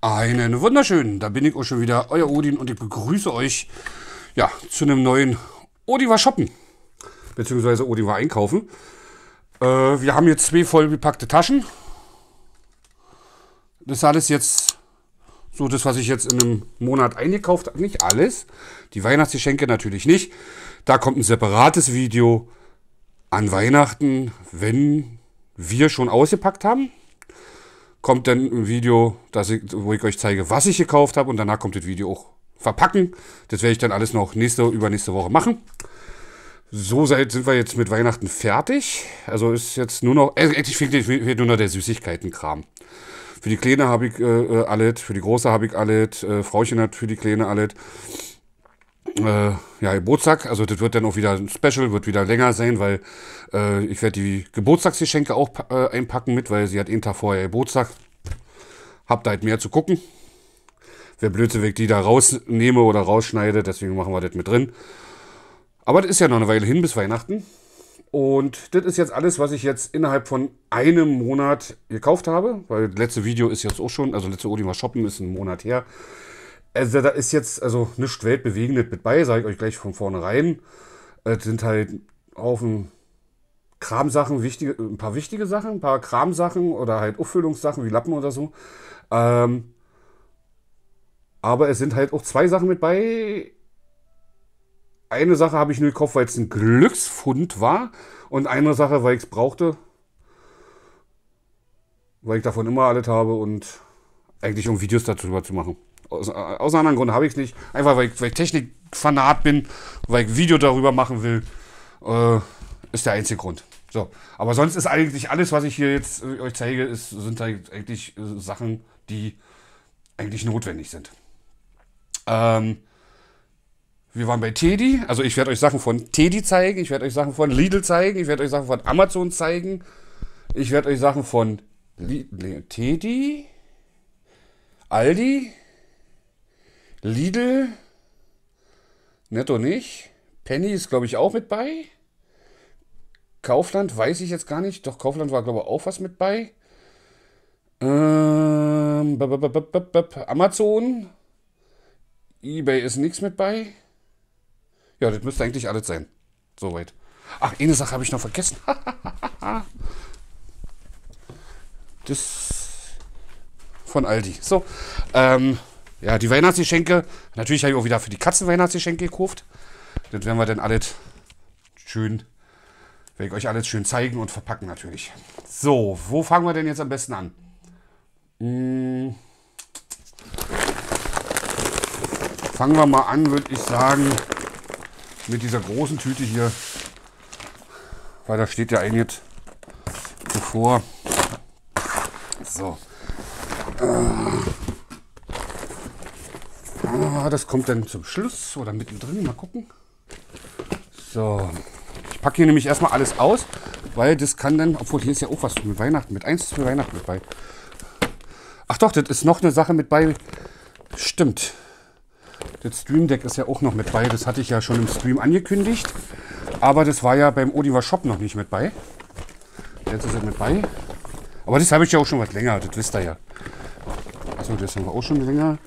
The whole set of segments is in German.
Einen wunderschönen, da bin ich auch schon wieder, euer Odin, und ich begrüße euch ja, zu einem neuen Odin war shoppen, beziehungsweise Odin war einkaufen. Wir haben jetzt 2 vollgepackte Taschen. Das ist alles jetzt so das, was ich jetzt in einem Monat eingekauft habe. Nicht alles, die Weihnachtsgeschenke natürlich nicht. Da kommt ein separates Video an Weihnachten, wenn wir schon ausgepackt haben. Kommt dann ein Video, wo ich euch zeige, was ich gekauft habe, und danach kommt das Video auch verpacken. Das werde ich dann alles noch übernächste Woche machen. So sind wir jetzt mit Weihnachten fertig. Also ist jetzt nur noch, eigentlich fehlt nur noch der Süßigkeitenkram. Für die Kleine habe ich alles, für die Große habe ich alles, Frauchen hat für die Kleine alles. Ja, Geburtstag, also das wird dann auch wieder ein Special, wird wieder länger sein, weil ich werde die Geburtstagsgeschenke auch einpacken mit, weil sie hat einen Tag vorher Geburtstag. Hab da halt mehr zu gucken. Wäre blöd, wenn ich die da rausnehme oder rausschneide, deswegen machen wir das mit drin. Aber das ist ja noch eine Weile hin bis Weihnachten. Und das ist jetzt alles, was ich jetzt innerhalb von einem Monat gekauft habe, weil das letzte Video ist jetzt auch schon, also letzte Odin war shoppen, ist ein Monat her. Also da ist jetzt also nichts Weltbewegendes mit bei, sage ich euch gleich von vornherein. Es sind halt Haufen Kramsachen, ein paar wichtige Sachen, ein paar Kramsachen oder halt Auffüllungssachen wie Lappen oder so. Aber es sind halt auch 2 Sachen mit bei. Eine Sache habe ich nur gekauft, weil es ein Glücksfund war, und eine Sache, weil ich es brauchte. Weil ich davon immer alles habe und eigentlich um Videos darüber zu machen. Aus einem anderen Grund habe ich es nicht. Einfach weil ich Technikfanat bin, weil ich ein Video darüber machen will. Ist der einzige Grund. So. Aber sonst ist eigentlich alles, was ich hier jetzt euch zeige, sind halt eigentlich Sachen, die eigentlich notwendig sind. Wir waren bei Teddy. Also ich werde euch Sachen von Teddy zeigen. Ich werde euch Sachen von Lidl zeigen. Ich werde euch Sachen von Amazon zeigen. Ich werde euch Sachen von Teddy, Aldi, Lidl, Netto nicht. Penny ist, glaube ich, auch mit bei. Kaufland weiß ich jetzt gar nicht. Doch, Kaufland war, glaube ich, auch was mit bei. Amazon. eBay ist nichts mit bei. Ja, das müsste eigentlich alles sein. Soweit. Ach, eine Sache habe ich noch vergessen. Das von Aldi. So. Ja, die Weihnachtsgeschenke. Natürlich habe ich auch wieder für die Katzen Weihnachtsgeschenke gekauft. Das werden wir dann alles schön, werde ich euch alles schön zeigen und verpacken natürlich. So, wo fangen wir denn jetzt am besten an? Fangen wir mal an, würde ich sagen, mit dieser großen Tüte hier. Weil da steht ja einiges bevor. So. Das kommt dann zum Schluss oder mittendrin. Mal gucken. So. Ich packe hier nämlich erstmal alles aus, weil das kann dann, obwohl hier ist ja auch was mit Weihnachten mit. Eins ist für Weihnachten mit bei. Ach doch, das ist noch eine Sache mit bei. Stimmt. Das Stream Deck ist ja auch noch mit bei. Das hatte ich ja schon im Stream angekündigt. Aber das war ja beim Odin war Shop noch nicht mit bei. Jetzt ist es mit bei. Aber das habe ich ja auch schon was länger. Das wisst ihr ja. Achso, das haben wir auch schon länger.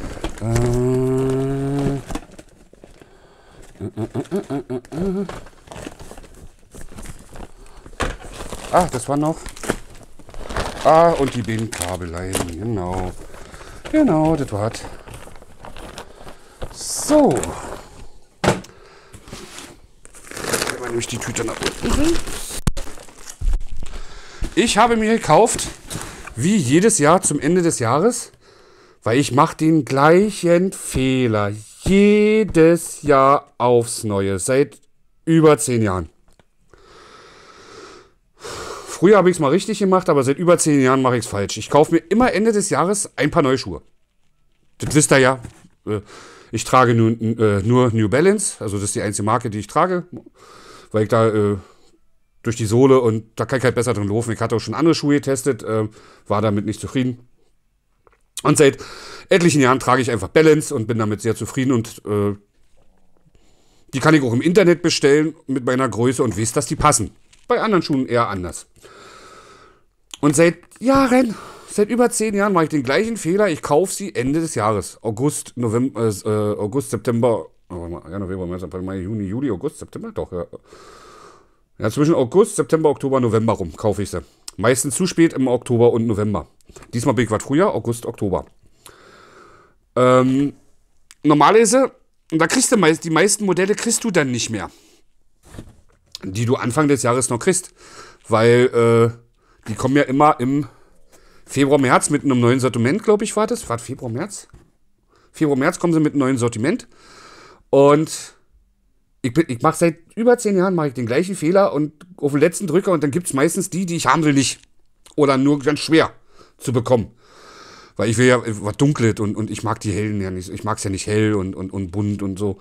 Ah, das war noch. Ah, und die Bindenkabeleien. Genau. Genau, das war's. So. Jetzt nehme ich die Tüte nach unten. Ich habe mir gekauft, wie jedes Jahr zum Ende des Jahres, weil ich mache den gleichen Fehler jedes Jahr aufs Neue, seit über 10 Jahren. Früher habe ich es mal richtig gemacht, aber seit über 10 Jahren mache ich es falsch. Ich kaufe mir immer Ende des Jahres ein paar neue Schuhe. Das wisst ihr ja. Ich trage nur New Balance, also das ist die einzige Marke, die ich trage, weil ich da durch die Sohle, und da kann ich halt besser drin laufen. Ich hatte auch schon andere Schuhe getestet, war damit nicht zufrieden. Und seit etlichen Jahren trage ich einfach Balance und bin damit sehr zufrieden, und die kann ich auch im Internet bestellen mit meiner Größe und weiß, dass die passen. Bei anderen Schuhen eher anders. Und seit Jahren, seit über 10 Jahren mache ich den gleichen Fehler. Ich kaufe sie Ende des Jahres. August, November, August, September, ja, November, März, April, Mai, Juni, Juli, August, September, doch, ja. Ja, zwischen August, September, Oktober, November rum kaufe ich sie. Meistens zu spät im Oktober und November. Diesmal bin ich was früher, August, Oktober. Normalerweise, und da kriegst du die meisten Modelle kriegst du dann nicht mehr. Die du Anfang des Jahres noch kriegst. Weil die kommen ja immer im Februar, März mit einem neuen Sortiment, glaube ich, war das. War das Februar, März? Februar, März kommen sie mit einem neuen Sortiment. Und ich mache seit über 10 Jahren mache ich den gleichen Fehler und auf den letzten Drücker und dann gibt es meistens die ich haben will, nicht. Oder nur ganz schwer zu bekommen. Weil ich will ja was Dunkles und ich mag die Hellen ja nicht. Ich mag es ja nicht hell und bunt und so.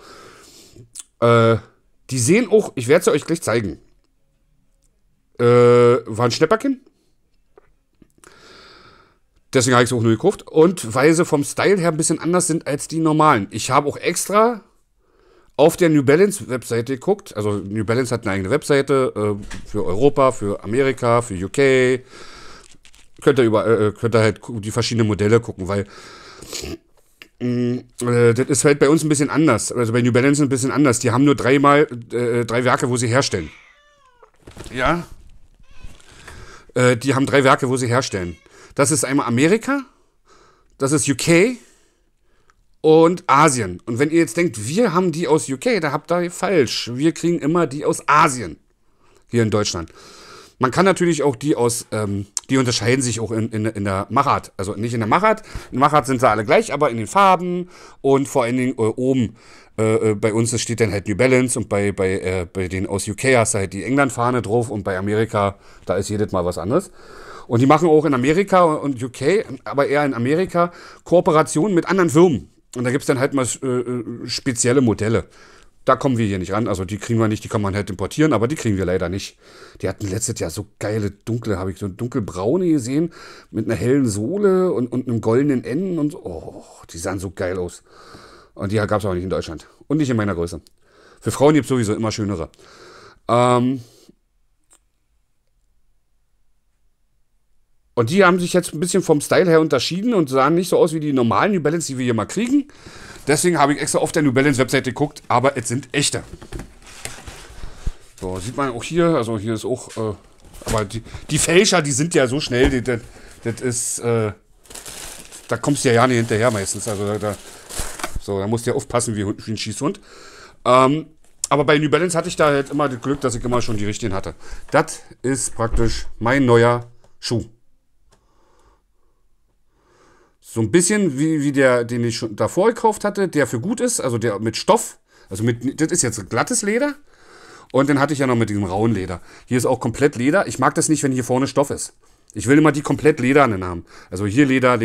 Die sehen auch, ich werde es euch gleich zeigen. War ein Schnäpperchen. Deswegen habe ich es auch nur gekauft. Und weil sie vom Style her ein bisschen anders sind als die normalen. Ich habe auch extra auf der New Balance Webseite geguckt. Also New Balance hat eine eigene Webseite für Europa, für Amerika, für UK. Könnt ihr halt die verschiedenen Modelle gucken, weil das ist halt bei uns ein bisschen anders. Also bei New Balance ein bisschen anders. Die haben nur drei Werke, wo sie herstellen. Ja. Die haben 3 Werke, wo sie herstellen. Das ist einmal Amerika, das ist UK und Asien. Und wenn ihr jetzt denkt, wir haben die aus UK, da habt ihr falsch. Wir kriegen immer die aus Asien hier in Deutschland. Man kann natürlich auch die aus, die unterscheiden sich auch in der Machart. Also nicht in der Machart. In der Machart sind sie alle gleich, aber in den Farben und vor allen Dingen oben. Bei uns steht dann halt New Balance und bei denen aus UK hast du halt die England-Fahne drauf und bei Amerika, da ist jedes Mal was anderes. Und die machen auch in Amerika und UK, aber eher in Amerika, Kooperationen mit anderen Firmen. Und da gibt es dann halt mal spezielle Modelle. Da kommen wir hier nicht ran, also die kriegen wir nicht, die kann man halt importieren, aber die kriegen wir leider nicht. Die hatten letztes Jahr so geile dunkle, habe ich so dunkelbraune gesehen, mit einer hellen Sohle und einem goldenen Enden und so. Oh, die sahen so geil aus. Und die gab es auch nicht in Deutschland. Und nicht in meiner Größe. Für Frauen gibt es sowieso immer schönere. Und die haben sich jetzt ein bisschen vom Style her unterschieden und sahen nicht so aus wie die normalen New Balance, die wir hier mal kriegen. Deswegen habe ich extra auf der New Balance Webseite geguckt, aber es sind echte. So, sieht man auch hier, also hier ist auch, aber die Fälscher, die sind ja so schnell, das ist, da kommst du ja nicht hinterher meistens, also da musst du ja aufpassen wie ein Schießhund. Aber bei New Balance hatte ich da halt immer das Glück, dass ich immer schon die richtigen hatte. Das ist praktisch mein neuer Schuh. So ein bisschen wie der, den ich schon davor gekauft hatte, der für gut ist, also der mit Stoff. Also das ist jetzt glattes Leder. Und den hatte ich ja noch mit diesem rauen Leder. Hier ist auch komplett Leder. Ich mag das nicht, wenn hier vorne Stoff ist. Ich will immer die komplett ledernen haben. Also hier Leder.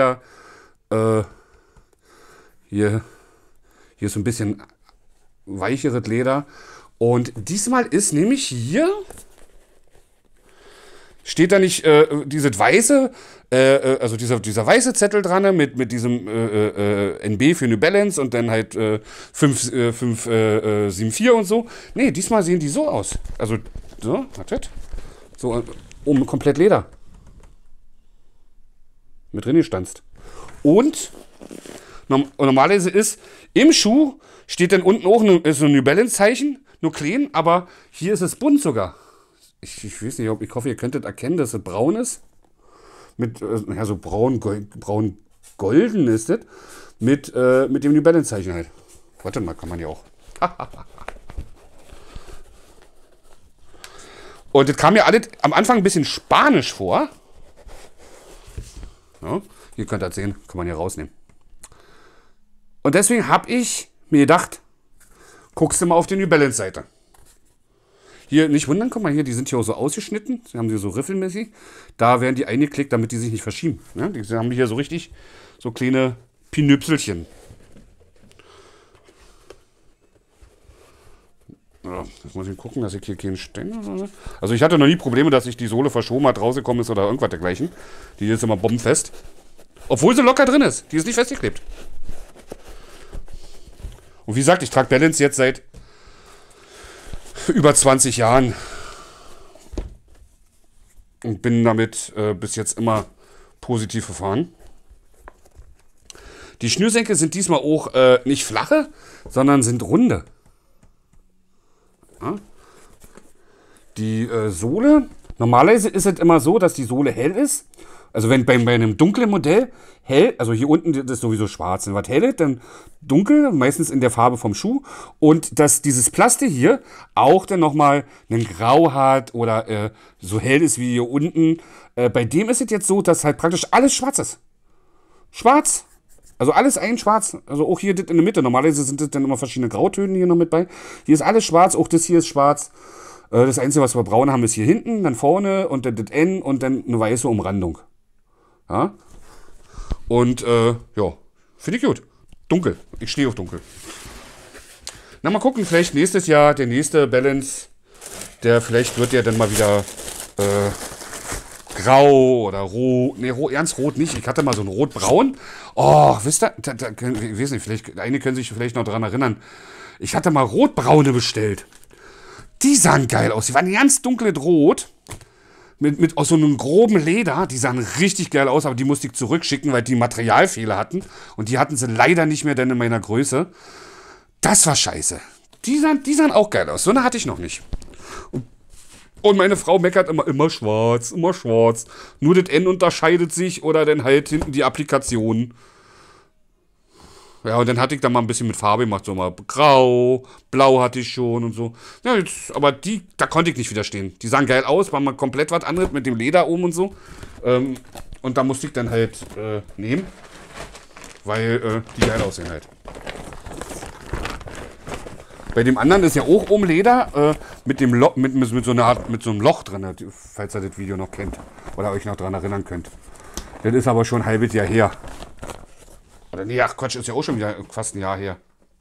Hier ist so ein bisschen weicheres Leder. Und diesmal ist nämlich hier, steht da nicht dieses weiße, also dieser weiße Zettel dran mit diesem NB für New Balance und dann halt 574 und so. Nee, diesmal sehen die so aus. Also, so, wartet. So, komplett Leder. Mit drin gestanzt. Und normalerweise ist im Schuh steht dann unten auch so ein New Balance Zeichen, nur klein, aber hier ist es bunt sogar. Ich weiß nicht, ich hoffe, ihr könntet erkennen, dass es braun ist. Mit, ja, so braun-golden ist das. Mit dem New Balance Zeichen halt. Warte mal, kann man ja auch. Und das kam mir alles am Anfang ein bisschen spanisch vor. Ja, ihr könnt das sehen, kann man hier rausnehmen. Und deswegen habe ich mir gedacht, guckst du mal auf die New Balance Seite. Hier, nicht wundern, guck mal hier, die sind hier auch so ausgeschnitten. Sie haben sie so riffelmäßig. Da werden die eingeklickt, damit die sich nicht verschieben. Ja, die haben hier so richtig so kleine Pinüpselchen. Ja, jetzt muss ich gucken, dass ich hier keinen Ständer habe. Also ich hatte noch nie Probleme, dass ich die Sohle verschoben hat, rausgekommen ist oder irgendwas dergleichen. Die ist immer bombenfest. Obwohl sie locker drin ist. Die ist nicht festgeklebt. Und wie gesagt, ich trage Balance jetzt seit über 20 Jahren und bin damit bis jetzt immer positiv verfahren. Die Schnürsenkel sind diesmal auch nicht flache, sondern sind runde. Ja? Die Sohle, normalerweise ist es immer so, dass die Sohle hell ist. Also wenn bei einem dunklen Modell hell, also hier unten das ist sowieso schwarz, und was hell ist, dann dunkel, meistens in der Farbe vom Schuh. Und dass dieses Plastik hier auch dann nochmal einen Grau hat oder so hell ist wie hier unten. Bei dem ist es jetzt so, dass halt praktisch alles schwarz ist. Schwarz. Also alles ein schwarz. Also auch hier das in der Mitte. Normalerweise sind das dann immer verschiedene Grautöne hier noch mit bei. Hier ist alles schwarz, auch das hier ist schwarz. Das Einzige, was wir braun haben, ist hier hinten, dann vorne und dann das N und dann eine weiße Umrandung. Ja? Und ja, finde ich gut. Dunkel. Ich stehe auf dunkel. Na, mal gucken, vielleicht nächstes Jahr, der nächste Balance, vielleicht wird der dann mal wieder grau oder rot. Ne, ernst rot nicht. Ich hatte mal so ein rot-braun. Oh, wisst ihr, ich weiß nicht, einige können sich vielleicht noch daran erinnern. Ich hatte mal rotbraune bestellt. Die sahen geil aus. Die waren ganz dunkles Rot. Mit aus so einem groben Leder. Die sahen richtig geil aus, aber die musste ich zurückschicken, weil die Materialfehler hatten. Und die hatten sie leider nicht mehr denn in meiner Größe. Das war scheiße. Die sahen auch geil aus. So eine hatte ich noch nicht. Und meine Frau meckert immer schwarz, immer schwarz. Nur das N unterscheidet sich oder dann halt hinten die Applikation. Ja, und dann hatte ich da mal ein bisschen mit Farbe gemacht, so mal grau, blau hatte ich schon und so. Ja, jetzt, aber da konnte ich nicht widerstehen. Die sahen geil aus, war mal komplett was anderes mit dem Leder oben und so. Und da musste ich dann halt nehmen, weil die geil aussehen halt. Bei dem anderen ist ja auch oben Leder, mit so einem Loch drin, falls ihr das Video noch kennt oder euch noch daran erinnern könnt. Das ist aber schon ein halbes Jahr her. Oder nee, ach Quatsch, ist ja auch schon wieder fast ein Jahr her.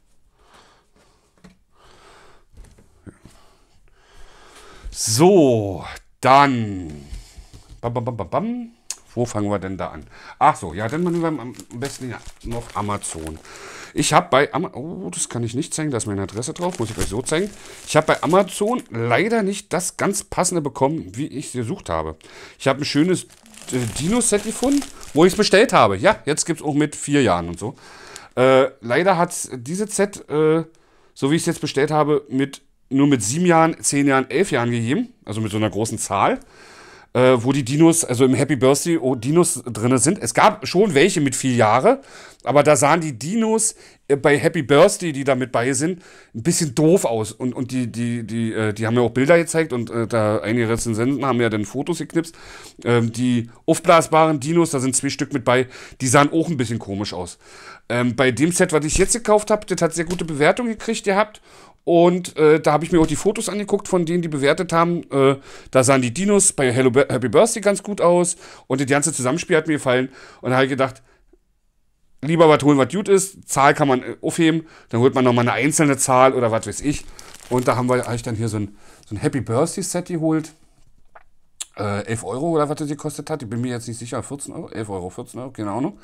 So, dann. Wo fangen wir denn da an? Ach so, ja, dann machen wir am besten ja noch Amazon. Ich habe bei Amazon, oh, das kann ich nicht zeigen, da ist meine Adresse drauf, muss ich euch so zeigen. Ich habe bei Amazon leider nicht das ganz passende bekommen, wie ich es gesucht habe. Ich habe ein schönes Dino-Set gefunden, wo ich es bestellt habe. Ja, jetzt gibt es auch mit 4 Jahren und so. Leider hat dieses Set, so wie ich es jetzt bestellt habe, nur mit 7 Jahren, 10 Jahren, 11 Jahren gegeben. Also mit so einer großen Zahl. Wo die Dinos, also im Happy Birthday Dinos drin sind. Es gab schon welche mit 4 Jahre, aber da sahen die Dinos bei Happy Birthday, die da mit bei sind, ein bisschen doof aus. Und die haben ja auch Bilder gezeigt und da einige Rezensenten haben ja dann Fotos geknipst. Die aufblasbaren Dinos, da sind 2 Stück mit bei, die sahen auch ein bisschen komisch aus. Bei dem Set, was ich jetzt gekauft habe, das hat sehr gute Bewertung gekriegt gehabt. Und da habe ich mir auch die Fotos angeguckt, von denen die bewertet haben. Da sahen die Dinos bei Happy Birthday ganz gut aus. Und das ganze Zusammenspiel hat mir gefallen. Und da habe ich gedacht, lieber was holen, was gut ist. Zahl kann man aufheben. Dann holt man nochmal eine einzelne Zahl oder was weiß ich. Und da habe ich dann hier so ein Happy Birthday Set geholt. 11 Euro oder was das gekostet hat. Ich bin mir jetzt nicht sicher. 14 Euro? 11 Euro, 14 Euro, keine Ahnung.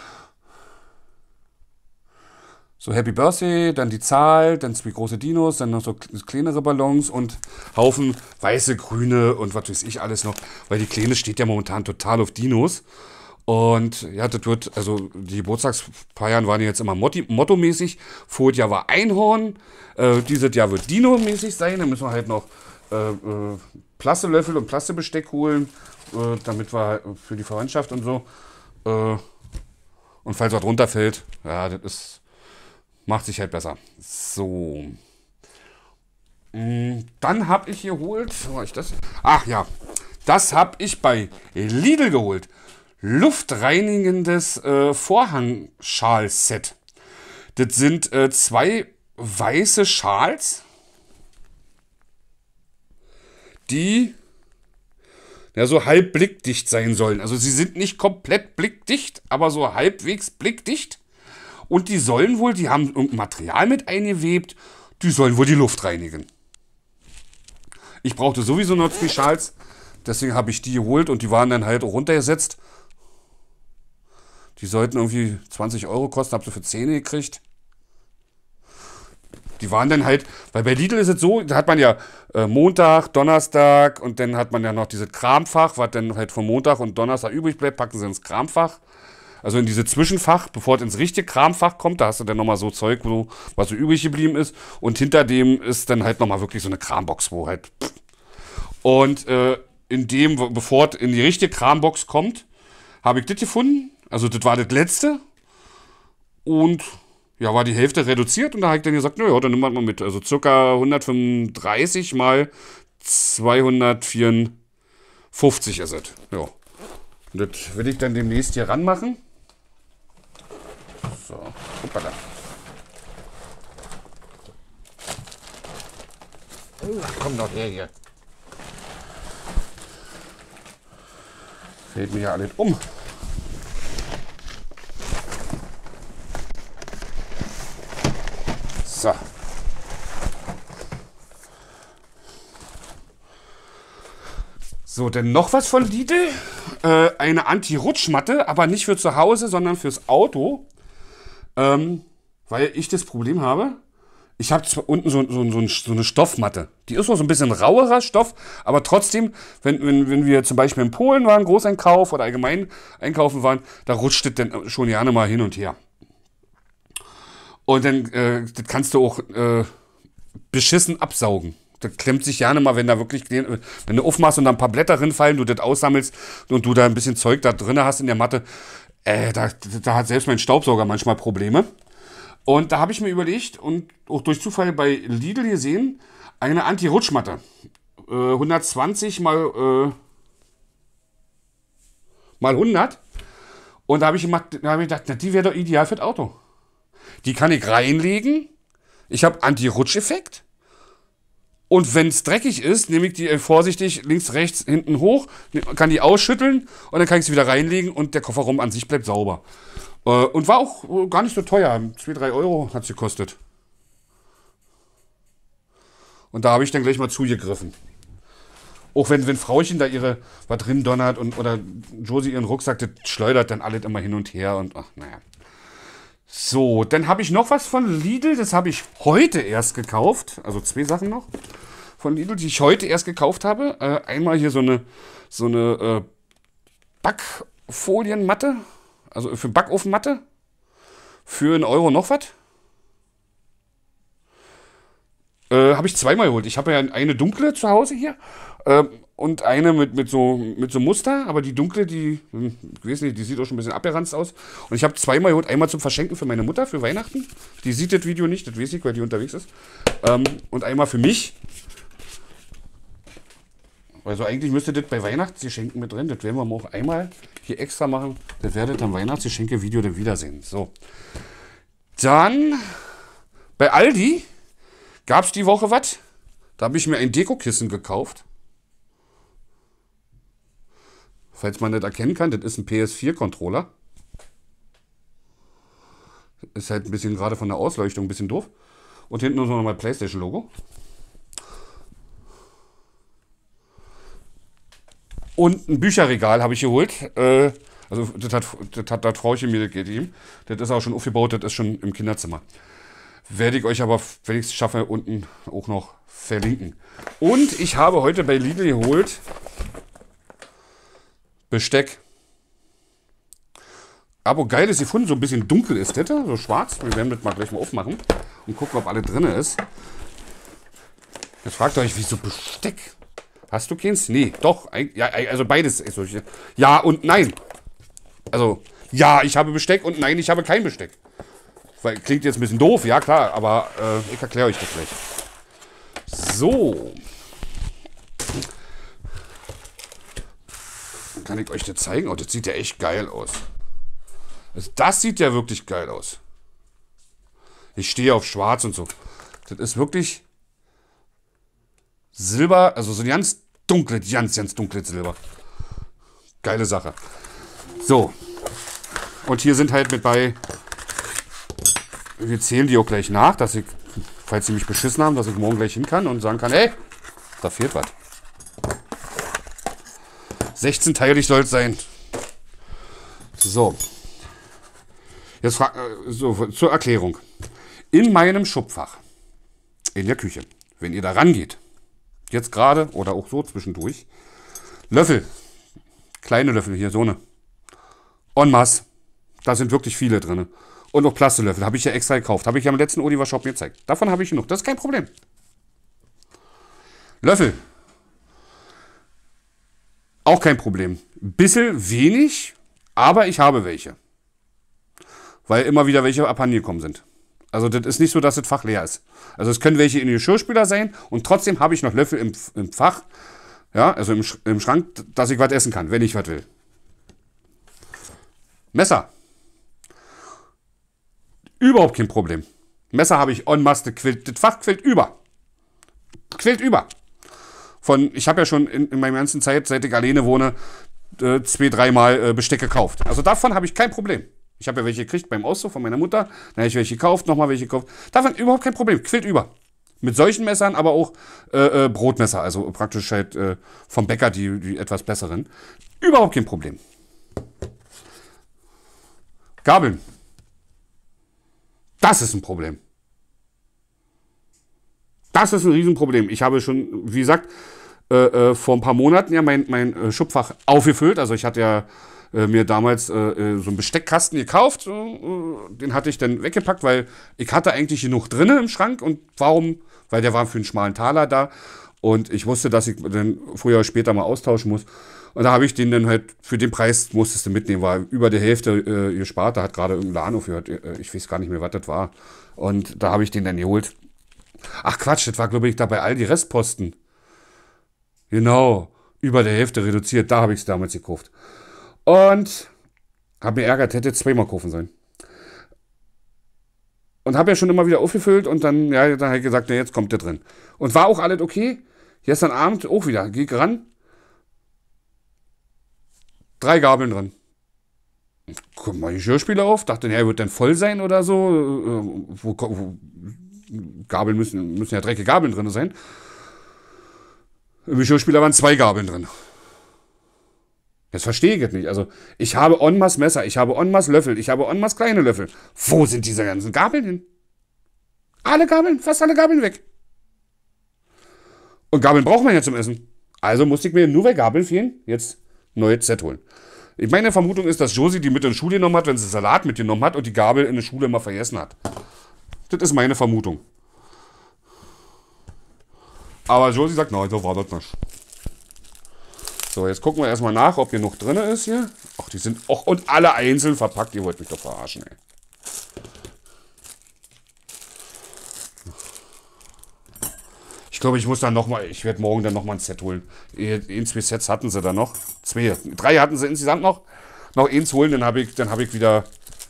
So Happy Birthday, dann die Zahl, dann 2 große Dinos, dann noch so kleinere Ballons und Haufen weiße, grüne und was weiß ich alles noch. Weil die Kleine steht ja momentan total auf Dinos. Und ja, das wird, also die Geburtstagsfeiern waren jetzt immer mottomäßig. Voriges Jahr war Einhorn, dieses Jahr wird Dino-mäßig sein. Dann müssen wir halt noch Plastelöffel und Plastebesteck holen, damit wir für die Verwandtschaft und so. Und falls was runterfällt, ja, das ist... Macht sich halt besser. So. Dann habe ich geholt. Wo war ich das? Ach ja. Das habe ich bei Lidl geholt. Luftreinigendes Vorhangschal-Set. Das sind 2 weiße Schals, die ja so halb blickdicht sein sollen. Also sie sind nicht komplett blickdicht, aber so halbwegs blickdicht. Und die sollen wohl, die haben irgendein Material mit eingewebt, die sollen wohl die Luft reinigen. Ich brauchte sowieso noch 2 Schals, deswegen habe ich die geholt und die waren dann halt auch runtergesetzt. Die sollten irgendwie 20 Euro kosten, habe sie für 10 gekriegt. Die waren dann halt, weil bei Lidl ist es so, da hat man ja Montag, Donnerstag und dann hat man ja noch dieses Kramfach, was dann halt von Montag und Donnerstag übrig bleibt, packen sie ins Kramfach. Also in diese Zwischenfach, bevor es ins richtige Kramfach kommt, da hast du dann nochmal so Zeug, was so übrig geblieben ist. Und hinter dem ist dann halt nochmal wirklich so eine Krambox, wo halt. Und bevor es in die richtige Krambox kommt, habe ich das gefunden. Also das war das letzte. Und ja, war die Hälfte reduziert. Und da habe ich dann gesagt, naja, dann nimm mal mit. Also ca. 135 mal 254 ist es. Ja. Und das will ich dann demnächst hier ranmachen. So, hoppala. Komm doch her hier. Fällt mir ja alles um. So. So, denn noch was von Lidl. Eine Anti-Rutschmatte, aber nicht für zu Hause, sondern fürs Auto. Weil ich das Problem habe, ich habe zwar unten so eine Stoffmatte. Die ist noch so ein bisschen rauerer Stoff, aber trotzdem, wenn wir zum Beispiel in Polen waren, Großeinkauf oder allgemein einkaufen waren, da rutscht das dann schon gerne mal hin und her. Und dann das kannst du auch beschissen absaugen. Das klemmt sich gerne mal, wenn da wirklich, wenn du aufmachst und da ein paar Blätter rinfallen, du das aussammelst und du da ein bisschen Zeug da drin hast in der Matte, da hat selbst mein Staubsauger manchmal Probleme. Und da habe ich mir überlegt und auch durch Zufall bei Lidl gesehen, eine Anti-Rutschmatte. 120 mal 100. Und da habe ich gedacht, na, die wäre doch ideal für das Auto. Die kann ich reinlegen. Ich habe Anti-Rutscheffekt. Und wenn es dreckig ist, nehme ich die vorsichtig links, rechts, hinten hoch, kann die ausschütteln und dann kann ich sie wieder reinlegen und der Kofferraum an sich bleibt sauber. Und war auch gar nicht so teuer. 2-3 Euro hat es gekostet. Und da habe ich dann gleich mal zugegriffen. Auch wenn Frauchen da was drin donnert oder Josie ihren Rucksack, das schleudert dann alles immer hin und her und ach, naja. So, dann habe ich noch was von Lidl, das habe ich heute erst gekauft. Also 2 Sachen noch von Lidl, die ich heute erst gekauft habe. Einmal hier so eine Backfolienmatte, also für Backofenmatte, für 1 Euro noch was. Habe ich 2-mal geholt. Ich habe ja eine dunkle zu Hause hier und eine mit so Muster, aber die dunkle, ich weiß nicht, die sieht auch schon ein bisschen abgeranzt aus. Und ich habe 2-mal geholt, einmal zum Verschenken für meine Mutter, für Weihnachten. Die sieht das Video nicht, das weiß ich, weil die unterwegs ist. Und einmal für mich. Also eigentlich müsste das bei Weihnachtsgeschenken mit drin. Das werden wir mal auch einmal hier extra machen. Das werdet ihr am Weihnachtsgeschenke-Video dann wiedersehen. So. Dann bei Aldi gab es die Woche was. Da habe ich mir ein Dekokissen gekauft. Falls man das erkennen kann, das ist ein PS4-Controller. Ist halt ein bisschen gerade von der Ausleuchtung ein bisschen doof. Und hinten ist noch mal PlayStation-Logo. Und ein Bücherregal habe ich geholt. Also das hat das Frauchen mir gegeben. Das ist auch schon aufgebaut, das ist schon im Kinderzimmer. Werde ich euch aber, wenn ich es schaffe, unten auch noch verlinken. Und ich habe heute bei Lidl geholt Besteck. Aber geil ist gefunden, so ein bisschen dunkel ist das, so schwarz. Wir werden das mal gleich mal aufmachen und gucken, ob alles drin ist. Jetzt fragt ihr euch, wieso Besteck? Hast du keins? Nee, doch. Ja, also beides. Ja und nein. Also, ja, ich habe Besteck und nein, ich habe kein Besteck. Weil, klingt jetzt ein bisschen doof, ja klar, aber ich erkläre euch das gleich. So. Kann ich euch das zeigen? Oh, das sieht ja echt geil aus. Also das sieht ja wirklich geil aus. Ich stehe auf schwarz und so. Das ist wirklich Silber, also so ein ganz dunkles, ganz dunkles Silber. Geile Sache. So. Und hier sind halt mit bei, wir zählen die auch gleich nach, dass ich, falls sie mich beschissen haben, dass ich morgen gleich hin kann und sagen kann, hey, da fehlt was. 16-teilig soll es sein. So. Jetzt zur Erklärung. In meinem Schubfach in der Küche. Wenn ihr da rangeht, jetzt gerade oder auch so zwischendurch, Löffel, kleine Löffel hier, so eine, en masse, da sind wirklich viele drin. Und auch Plastiklöffel, habe ich ja extra gekauft, habe ich ja im letzten Oliver Shop mir gezeigt. Davon habe ich genug, das ist kein Problem. Löffel, auch kein Problem. Bisschen wenig, aber ich habe welche. Weil immer wieder welche abhandengekommen sind. Also das ist nicht so, dass das Fach leer ist. Also es können welche in den Geschirrspüler sein und trotzdem habe ich noch Löffel im Fach, ja, also im Schrank, dass ich was essen kann, wenn ich was will. Messer. Überhaupt kein Problem. Messer habe ich en masse, das Fach quillt über. Quillt über. Ich habe ja schon in meiner ganzen Zeit, seit ich alleine wohne, 2-3 Mal Besteck gekauft. Also davon habe ich kein Problem. Ich habe ja welche gekriegt beim Auszug von meiner Mutter. Dann habe ich welche gekauft, nochmal welche gekauft. Davon überhaupt kein Problem. Quillt über. Mit solchen Messern, aber auch Brotmesser. Also praktisch halt vom Bäcker die etwas besseren. Überhaupt kein Problem. Gabeln. Das ist ein Problem. Das ist ein Riesenproblem. Ich habe schon, wie gesagt, vor ein paar Monaten ja mein Schubfach aufgefüllt. Also ich hatte ja mir damals so einen Besteckkasten gekauft. Den hatte ich dann weggepackt, weil ich hatte eigentlich genug drin im Schrank. Und warum? Weil der war für einen schmalen Taler da. Und ich wusste, dass ich dann früher oder später mal austauschen muss. Und da habe ich den dann halt, für den Preis musstest du mitnehmen, war über die Hälfte gespart. Da hat gerade irgendein Laden aufgehört. Ich weiß gar nicht mehr, was das war. Und da habe ich den dann geholt. Ach Quatsch, das war, glaube ich, da bei Aldi Restposten. Genau, über der Hälfte reduziert. Da habe ich es damals gekauft. Und habe mir ärgert, hätte zweimal kaufen sollen. Und habe ja schon immer wieder aufgefüllt und dann, ja, dann habe ich gesagt, na, jetzt kommt der drin. Und war auch alles okay. Gestern Abend auch wieder. Geh ran. 3 Gabeln drin. Guck mal, die Geschirrspüler auf. Dachte, er wird dann voll sein oder so. Gabeln müssen ja dreckige Gabeln drin sein. Im Geschirrspüler waren 2 Gabeln drin. Das verstehe ich jetzt nicht. Also, ich habe en masse Messer, ich habe en masse Löffel, ich habe en masse kleine Löffel. Wo sind diese ganzen Gabeln hin? Alle Gabeln, fast alle Gabeln weg. Und Gabeln braucht man ja zum Essen. Also musste ich mir nur, weil Gabeln fehlen, jetzt ein neues Set holen. Meine Vermutung ist, dass Josie die mit in die Schule genommen hat, wenn sie Salat mitgenommen hat und die Gabel in der Schule immer vergessen hat. Das ist meine Vermutung. Aber Josie sagt, nein, so war das nicht. So, jetzt gucken wir erstmal nach, ob hier noch drin ist hier. Ach, die sind auch und alle einzeln verpackt. Ihr wollt mich doch verarschen, ey. Ich glaube, ich muss dann nochmal, ich werde morgen dann nochmal ein Set holen. 2 Sets hatten sie dann noch. 3 hatten sie insgesamt noch. Noch eins holen, dann habe ich wieder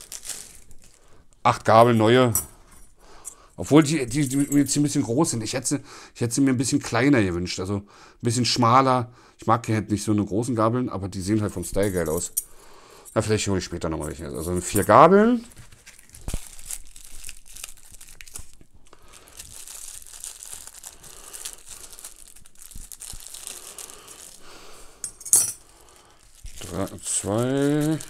8 Gabeln neue. Obwohl die jetzt ein bisschen groß sind. Ich hätte sie mir ein bisschen kleiner gewünscht. Also ein bisschen schmaler. Ich mag halt nicht so eine großen Gabeln, aber die sehen halt vom Style geil aus. Na, vielleicht hole ich später nochmal welche. Also 4 Gabeln. Zwei,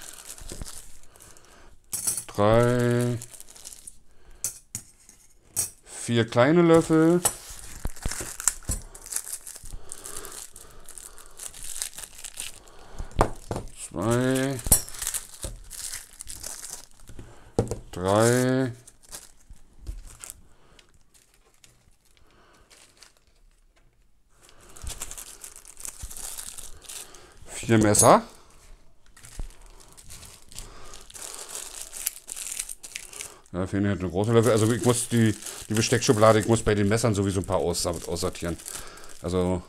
3, 4 kleine Löffel. 2, 3, 4 Messer. Da fehlen halt eine große Löffel. Also ich muss die Besteckschublade, ich muss bei den Messern sowieso ein paar aussortieren. Also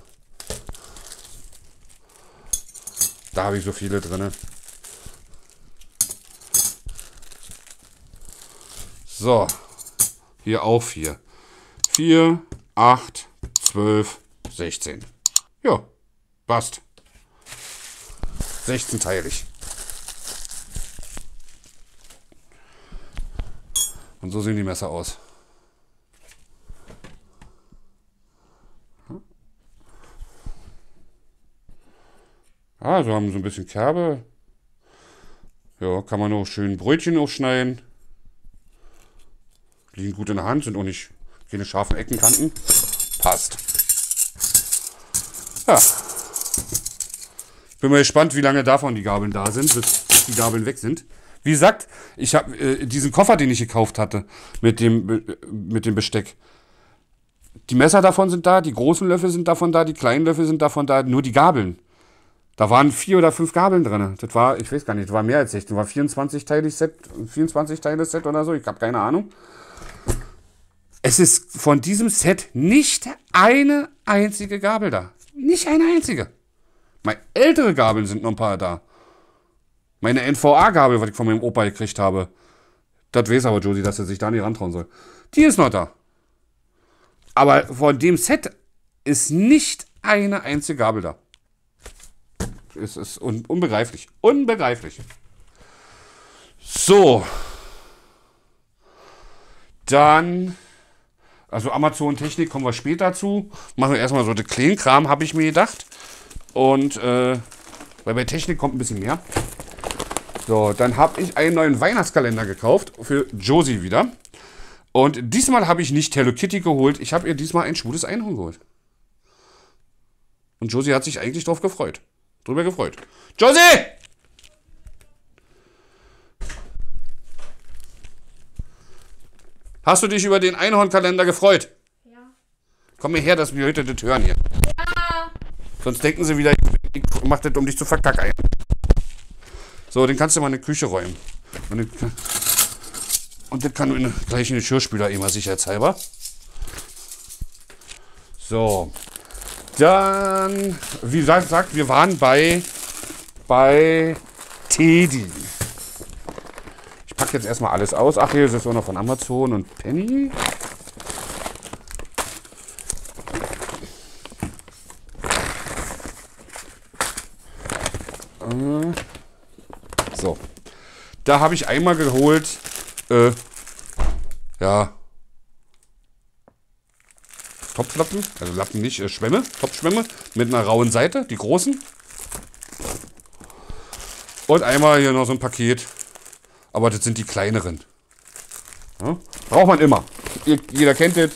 da habe ich so viele drin. So, hier auch 4. 4, 8, 12, 16. Ja, passt. 16 teilig. Und so sehen die Messer aus. Ah, so haben so ein bisschen Kerbe. Ja, kann man auch schön Brötchen aufschneiden. Liegen gut in der Hand, sind auch nicht Keine scharfen Eckenkanten. Passt. Ja. Bin mal gespannt, wie lange davon die Gabeln da sind, bis die Gabeln weg sind. Wie gesagt, ich habe diesen Koffer, den ich gekauft hatte, mit dem Besteck. Die Messer davon sind da, die großen Löffel sind davon da, die kleinen Löffel sind davon da, nur die Gabeln. Da waren 4 oder 5 Gabeln drin. Das war, ich weiß gar nicht, das war mehr als 16. Das war 24 Teile Set oder so, ich habe keine Ahnung. Es ist von diesem Set nicht eine einzige Gabel da. Nicht eine einzige. Meine ältere Gabeln sind noch ein paar da. Meine NVA-Gabel, was ich von meinem Opa gekriegt habe. Das weiß aber Josie, dass er sich da nicht rantrauen soll. Die ist noch da. Aber von dem Set ist nicht eine einzige Gabel da. Es ist unbegreiflich. Unbegreiflich. So. Dann, also Amazon-Technik kommen wir später zu. Machen wir erstmal so den Kleinkram, habe ich mir gedacht. Und, weil bei Technik kommt ein bisschen mehr. So, dann habe ich einen neuen Weihnachtskalender gekauft. Für Josie wieder. Und diesmal habe ich nicht Hello Kitty geholt. Ich habe ihr diesmal ein schwules Einhorn geholt. Und Josie hat sich eigentlich drüber gefreut. Josie! Hast du dich über den Einhornkalender gefreut? Ja. Komm mir her, dass wir heute das hören hier. Ja. Sonst denken sie wieder, ich mach das, um dich zu verkackeiern. So, den kannst du mal in die Küche räumen. Und das kann du gleich in den Geschirrspüler immer sicherheitshalber. So. Dann, wie gesagt, wir waren bei Teddy. Ich packe jetzt erstmal alles aus. Ach, hier ist es auch noch von Amazon und Penny. So. Da habe ich einmal geholt, ja, Topflappen, also Lappen nicht, Schwämme, Topfschwämme mit einer rauen Seite, die großen. Und einmal hier noch so ein Paket, aber das sind die kleineren. Ja, braucht man immer. Jeder kennt das.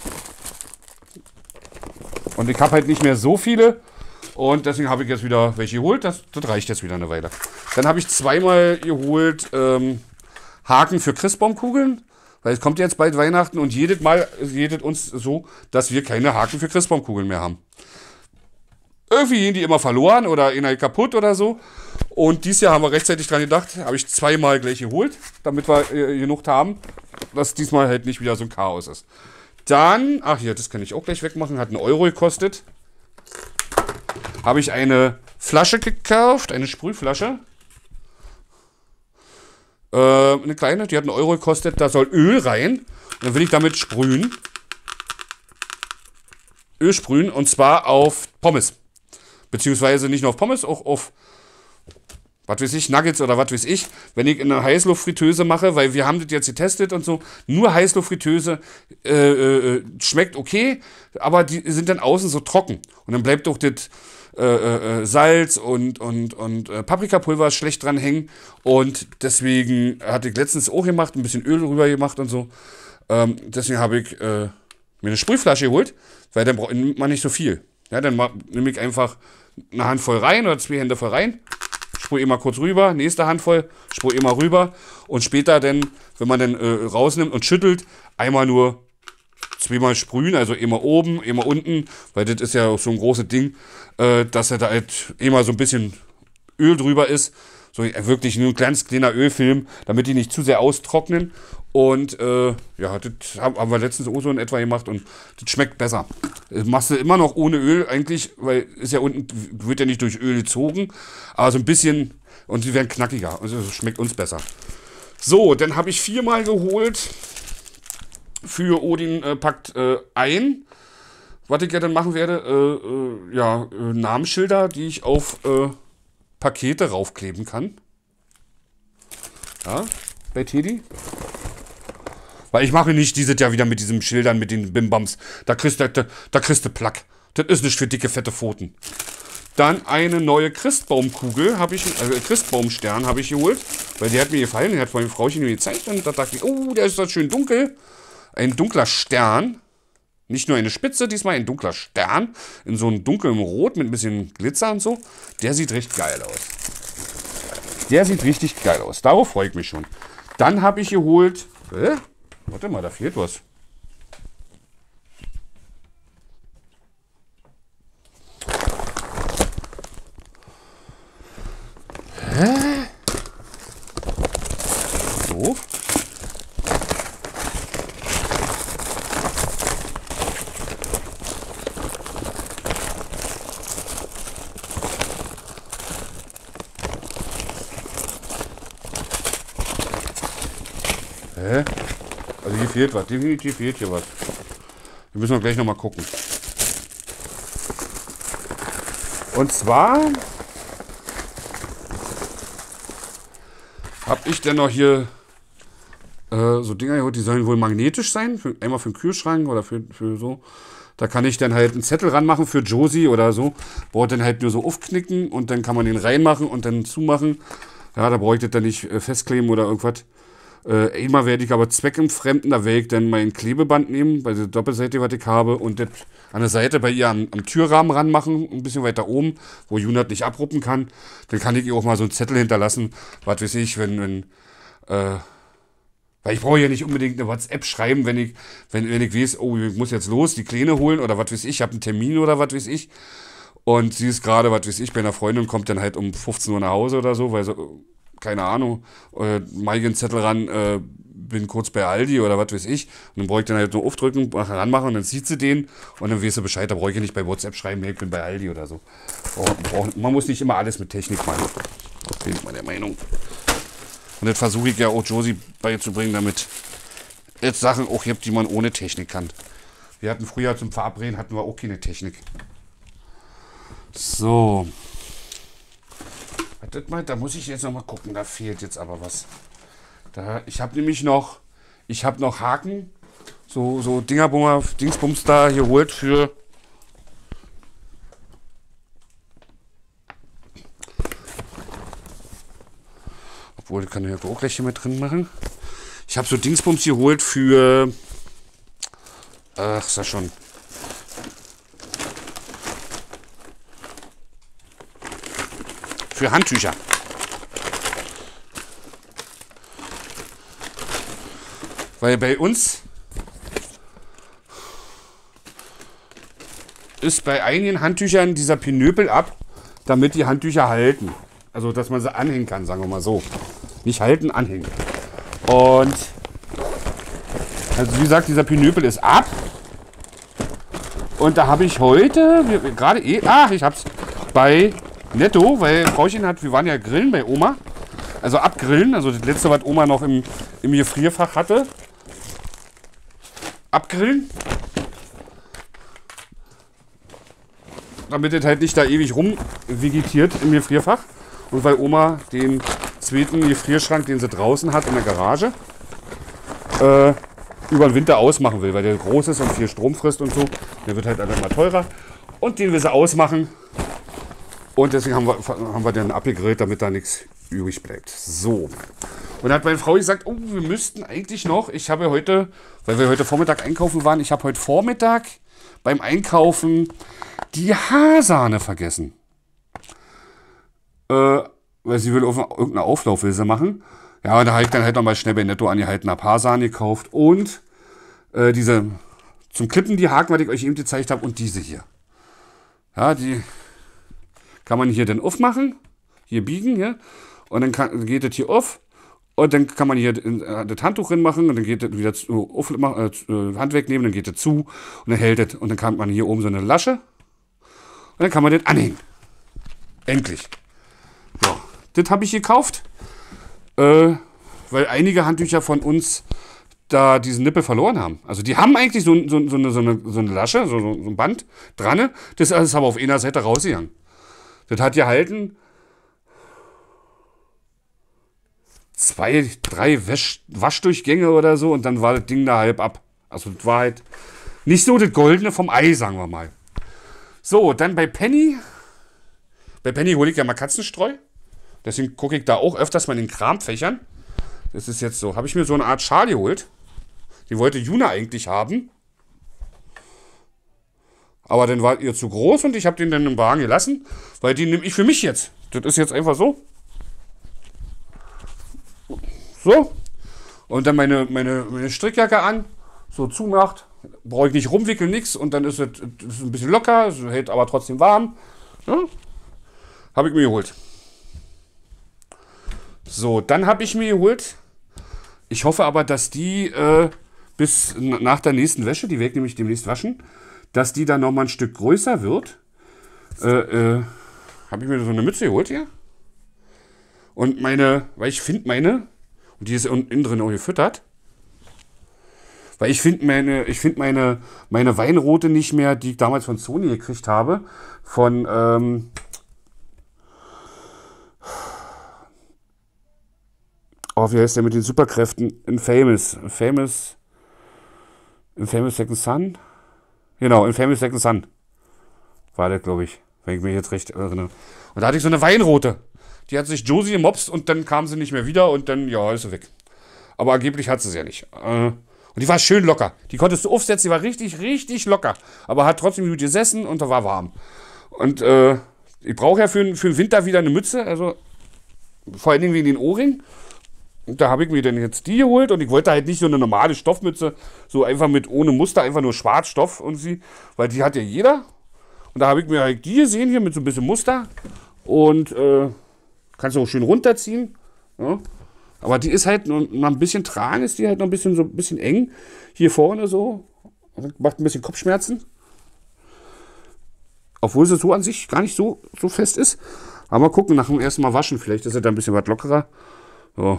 Und ich habe halt nicht mehr so viele. Und deswegen habe ich jetzt wieder welche geholt. Das reicht jetzt wieder eine Weile. Dann habe ich zweimal geholt Haken für Christbaumkugeln. Weil es kommt jetzt bald Weihnachten und jedes Mal geht uns so, dass wir keine Haken für Christbaumkugeln mehr haben. Irgendwie gehen die immer verloren oder einer kaputt oder so. Und dieses Jahr haben wir rechtzeitig dran gedacht, habe ich zweimal gleich geholt, damit wir genug haben, dass diesmal halt nicht wieder so ein Chaos ist. Dann, ach hier, das kann ich auch gleich wegmachen, hat 1 Euro gekostet. Habe ich eine Flasche gekauft, eine Sprühflasche. Eine kleine, die hat 1 Euro gekostet, da soll Öl rein. Und dann will ich damit sprühen. Öl sprühen und zwar auf Pommes. Beziehungsweise nicht nur auf Pommes, auch auf, was weiß ich, Nuggets oder was weiß ich. Wenn ich in einer Heißluftfritteuse mache, weil wir haben das jetzt getestet und so, nur Heißluftfritteuse schmeckt okay, aber die sind dann außen so trocken. Und dann bleibt doch das Salz und Paprikapulver schlecht dran hängen. Und deswegen hatte ich letztens auch gemacht, ein bisschen Öl rüber gemacht und so. Deswegen habe ich mir eine Sprühflasche geholt, weil dann nimmt man nicht so viel. Ja, dann nehme ich einfach eine Handvoll rein oder 2 Hände voll rein, sprühe immer kurz rüber, nächste Handvoll, sprühe immer rüber und später dann, wenn man dann rausnimmt und schüttelt, einmal nur 2-mal sprühen, also immer oben, immer unten, weil das ist ja auch so ein großes Ding, dass er da halt immer so ein bisschen Öl drüber ist, so wirklich nur ein kleiner Ölfilm, damit die nicht zu sehr austrocknen. Und ja, das haben wir letztens auch so in etwa gemacht und das schmeckt besser. Das machst du immer noch ohne Öl eigentlich, weil ist ja unten, wird ja nicht durch Öl gezogen, aber so ein bisschen, und die werden knackiger, also das schmeckt uns besser. So, dann habe ich 4-mal geholt für Odin packt ein, was ich ja dann machen werde, Namensschilder, die ich auf Pakete raufkleben kann. Ja, bei Teddy. Weil ich mache nicht dieses Jahr wieder mit diesen Schildern, mit den Bimbams. Da kriegst du Plack. Das ist nicht für dicke, fette Pfoten. Dann eine neue Christbaumkugel habe ich, Christbaumstern habe ich geholt. Weil der hat mir gefallen, der hat von dem Frauchen mir gezeigt. Und da dachte ich, oh, der ist das schön dunkel. Ein dunkler Stern. Nicht nur eine Spitze, diesmal ein dunkler Stern, in so einem dunklen Rot mit ein bisschen Glitzer und so. Der sieht richtig geil aus. Der sieht richtig geil aus. Darauf freue ich mich schon. Dann habe ich geholt... Warte mal, da fehlt was. So. Also hier fehlt was, definitiv fehlt hier was. Wir müssen gleich nochmal gucken. Und zwar habe ich dann noch hier so Dinger, die sollen wohl magnetisch sein. Einmal für den Kühlschrank oder für so. Da kann ich dann halt einen Zettel ranmachen für Josie oder so. Braucht dann halt nur so aufknicken und dann kann man den reinmachen und dann zumachen. Ja, da brauche ich das dann nicht festkleben oder irgendwas. Einmal werde ich aber zweckentfremden, da werde ich dann mein Klebeband nehmen, bei der Doppelseite, was ich habe, und das an der Seite bei ihr am Türrahmen ranmachen, ein bisschen weiter oben, wo Junat nicht abruppen kann. Dann kann ich ihr auch mal so einen Zettel hinterlassen, was weiß ich, weil ich brauche ja nicht unbedingt eine WhatsApp schreiben, wenn ich weiß, oh, ich muss jetzt los, die Kleine holen oder was weiß ich habe einen Termin oder was weiß ich. Und sie ist gerade, was weiß ich, bei einer Freundin, kommt dann halt um 15 Uhr nach Hause oder so, weil so, keine Ahnung, mache ich einen Zettel ran, bin kurz bei Aldi oder was weiß ich. Und dann brauche ich dann halt nur aufdrücken, ranmachen und dann sieht sie den und dann weißt du Bescheid, da brauche ich ja nicht bei WhatsApp schreiben, hey, ich bin bei Aldi oder so. Man muss nicht immer alles mit Technik machen. Das bin ich meine Meinung. Und das versuche ich ja auch Josie beizubringen, damit es Sachen auch gibt, die man ohne Technik kann. Wir hatten früher zum Verabreden, hatten wir auch keine Technik. So. Wartet mal, da muss ich jetzt noch mal gucken, da fehlt jetzt aber was. Ich habe nämlich noch, Haken, so Dingsbums da geholt für... Obwohl, ich kann ja auch gleich hier mit drin machen. Ich habe so Dingsbums geholt für... Ach, ist das schon... Für Handtücher. Weil bei uns ist bei einigen Handtüchern dieser Pinöpel ab, damit die Handtücher halten. Also, dass man sie anhängen kann, sagen wir mal so. Nicht halten, anhängen. Und, also wie gesagt, dieser Pinöpel ist ab. Und da habe ich heute, gerade ich hab's bei Netto, weil Frauchen wir waren ja grillen bei Oma. Also abgrillen, also das letzte, was Oma noch im Gefrierfach hatte. Abgrillen. Damit es halt nicht da ewig rumvegetiert im Gefrierfach. Und weil Oma den zweiten Gefrierschrank, den sie draußen hat in der Garage, über den Winter ausmachen will, weil der groß ist und viel Strom frisst und so. Der wird halt einfach mal teurer. Und den will sie ausmachen. Und deswegen haben wir den abgegrillt, damit da nichts übrig bleibt. So. Und dann hat meine Frau gesagt, oh, wir müssten eigentlich noch, ich habe heute, weil wir heute Vormittag einkaufen waren, ich habe heute Vormittag beim Einkaufen die Haarsahne vergessen. Weil sie will irgendeinen Auflauf will sie machen. Ja, und da habe ich dann halt nochmal schnell bei Netto angehalten, eine Haarsahne gekauft und diese zum Klippen die Haken, was ich euch eben gezeigt habe, und diese hier. Ja, die kann man hier dann aufmachen, hier biegen, ja, und dann geht das hier auf und dann kann man hier das Handtuch reinmachen und dann geht das wieder Hand wegnehmen, dann geht das zu und dann hält das und dann kann man hier oben so eine Lasche und dann kann man das anhängen. Endlich. So, das habe ich gekauft, weil einige Handtücher von uns da diesen Nippel verloren haben. Also die haben eigentlich so eine Lasche, so ein Band dran, das ist aber auf einer Seite rausgegangen. Das hat gehalten 2, 3 Waschdurchgänge oder so und dann war das Ding da halb ab. Also das war halt nicht so das Goldene vom Ei, sagen wir mal. So, dann bei Penny. Bei Penny hole ich ja mal Katzenstreu. Deswegen gucke ich da auch öfters mal in den Kramfächern. Das ist jetzt so. Habe ich mir so eine Art Schal geholt. Die wollte Juna eigentlich haben. Aber dann war ihr zu groß und ich habe den dann im Wagen gelassen, weil die nehme ich für mich jetzt. Das ist jetzt einfach so. So. Und dann meine Strickjacke an, so zumacht. Brauche ich nicht rumwickeln, nix. Und dann ist es ein bisschen locker, es hält aber trotzdem warm. Ja. Habe ich mir geholt. So, dann habe ich mir geholt. Ich hoffe aber, dass die bis nach der nächsten Wäsche, die werde ich nämlich demnächst waschen, dass die dann nochmal ein Stück größer wird. Habe ich mir so eine Mütze geholt hier. Und weil ich finde und die ist innen drin auch gefüttert, weil ich finde meine Weinrote nicht mehr, die ich damals von Sony gekriegt habe, von, wie heißt der mit den Superkräften? Infamous Second Son? Genau, Infamous Second Son. War der, glaube ich, wenn ich mich jetzt recht erinnere. Und da hatte ich so eine Weinrote. Die hat sich Josie gemopst und dann kam sie nicht mehr wieder und dann, ja, ist sie weg. Aber angeblich hat sie es ja nicht. Und die war schön locker. Die konntest du aufsetzen, die war richtig, richtig locker. Aber hat trotzdem gut gesessen und da war warm. Und ich brauche ja für den Winter wieder eine Mütze, also vor allen Dingen wegen den Ohrringen. Und da habe ich mir dann jetzt die geholt und ich wollte halt nicht so eine normale Stoffmütze, so einfach ohne Muster, einfach nur Schwarzstoff und weil die hat ja jeder. Und da habe ich mir halt die gesehen hier mit so ein bisschen Muster und kannst du auch schön runterziehen. Ja. Aber die ist halt noch ein bisschen tragen, ist die halt noch so ein bisschen eng. Hier vorne so. Macht ein bisschen Kopfschmerzen. Obwohl sie so an sich gar nicht so fest ist. Aber mal gucken, nach dem ersten Mal waschen. Vielleicht ist sie da ein bisschen was lockerer. So.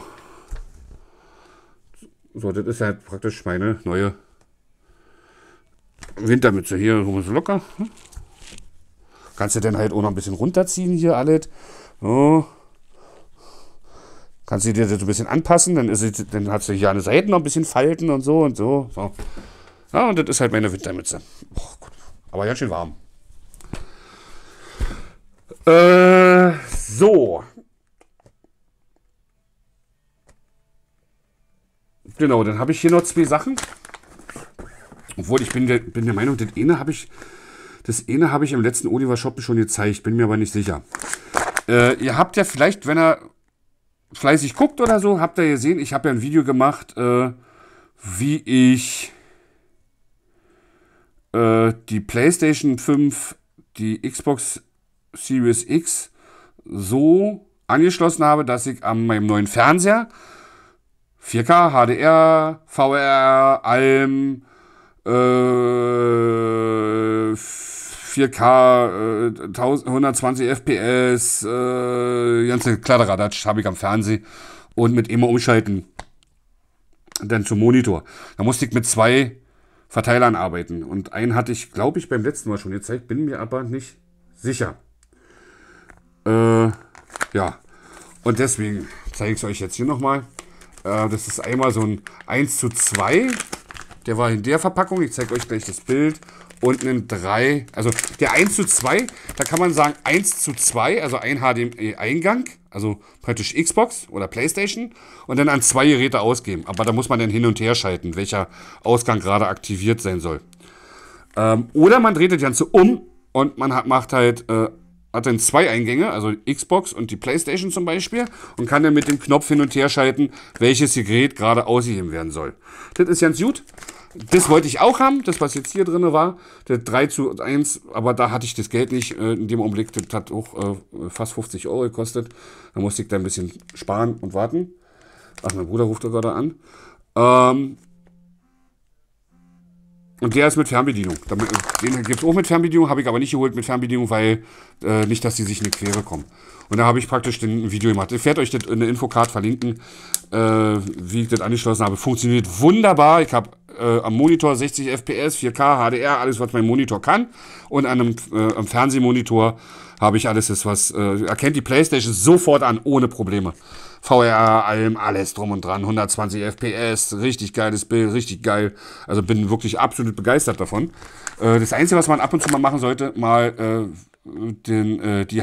So, das ist halt praktisch meine neue Wintermütze. Hier so locker. Kannst du dann halt auch noch ein bisschen runterziehen hier alles. So. Kannst du dir das ein bisschen anpassen, dann hast du hier an den Seiten noch ein bisschen Falten und so und so. Ja, und das ist halt meine Wintermütze. Oh, Gott. Aber ganz schön warm. So. Genau, dann habe ich hier noch zwei Sachen. Obwohl, ich bin der Meinung, das eine habe ich im letzten Oliver Shop schon gezeigt, bin mir aber nicht sicher. Ihr habt ja vielleicht, wenn ihr fleißig guckt oder so, habt ihr gesehen, ich habe ja ein Video gemacht, wie ich die PlayStation 5, die Xbox Series X so angeschlossen habe, dass ich an meinem neuen Fernseher 4K, HDR, VR, ALM, 4K, 120 FPS, ganze Kladderadatsch habe ich am Fernsehen und mit immer umschalten dann zum Monitor. Da musste ich mit 2 Verteilern arbeiten und einen hatte ich, glaube ich, beim letzten Mal schon gezeigt, bin mir aber nicht sicher. Ja, und deswegen zeige ich es euch jetzt hier nochmal. Das ist einmal so ein 1:2, der war in der Verpackung, ich zeige euch gleich das Bild. Und einen 3, also der 1:2, da kann man sagen 1:2, also ein HDMI-Eingang, also praktisch Xbox oder Playstation und dann an 2 Geräte ausgeben. Aber da muss man dann hin und her schalten, welcher Ausgang gerade aktiviert sein soll. Oder man dreht das Ganze um und man hat dann 2 Eingänge, also Xbox und die Playstation zum Beispiel, und kann dann mit dem Knopf hin und her schalten, welches Gerät gerade ausgegeben werden soll. Das ist ganz gut. Das wollte ich auch haben, das was jetzt hier drin war, der 3:1, aber da hatte ich das Geld nicht in dem Augenblick, das hat auch fast 50 € gekostet. Da musste ich da ein bisschen sparen und warten. Ach, mein Bruder ruft da gerade an. Und der ist mit Fernbedienung. Den gibt es auch mit Fernbedienung, habe ich aber nicht geholt mit Fernbedienung, weil nicht, dass die sich in die Quere kommen. Und da habe ich praktisch ein Video gemacht. Ich werde euch das in der Infocard verlinken, wie ich das angeschlossen habe. Funktioniert wunderbar. Ich habe am Monitor 60 FPS, 4K, HDR, alles, was mein Monitor kann. Und am Fernsehmonitor habe ich alles, was erkennt die PlayStation sofort an, ohne Probleme. VR, allem, alles drum und dran, 120 FPS, richtig geiles Bild, richtig geil. Also bin wirklich absolut begeistert davon. Das Einzige, was man ab und zu mal machen sollte, mal die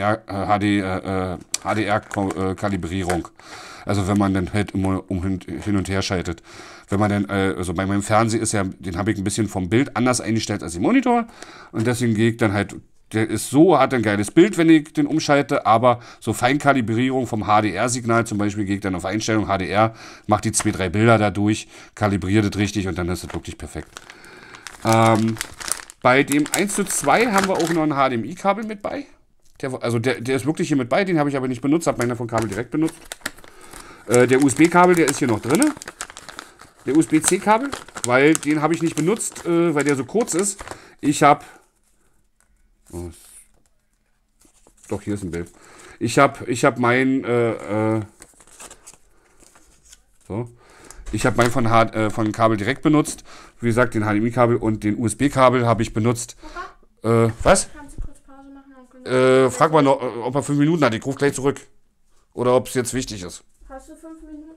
HDR-Kalibrierung. Also wenn man dann halt immer hin und her schaltet. Wenn man dann, also bei meinem Fernseher ist ja, den habe ich ein bisschen vom Bild anders eingestellt als im Monitor. Und deswegen gehe ich dann halt, der ist so, hat ein geiles Bild, wenn ich den umschalte, aber so Feinkalibrierung vom HDR-Signal zum Beispiel, gehe ich dann auf Einstellung HDR, mache die 2-3 Bilder dadurch, kalibriere das richtig und dann ist das wirklich perfekt. Bei dem 1:2 haben wir auch noch ein HDMI-Kabel mit bei. Der ist wirklich hier mit bei, den habe ich aber nicht benutzt, habe meiner von Kabel direkt benutzt. Der USB-Kabel, der ist hier noch drin. Der USB-C-Kabel, weil den habe ich nicht benutzt, weil der so kurz ist. Ich habe... Oh, doch, hier ist ein Bild. Ich hab mein... Ich habe meinen von Kabel direkt benutzt. Wie gesagt, den HDMI-Kabel und den USB-Kabel habe ich benutzt. Was? Kannst du kurz Pause machen? Frag mal noch, ob er 5 Minuten hat. Ich rufe gleich zurück. Oder ob es jetzt wichtig ist. Hast du 5 Minuten?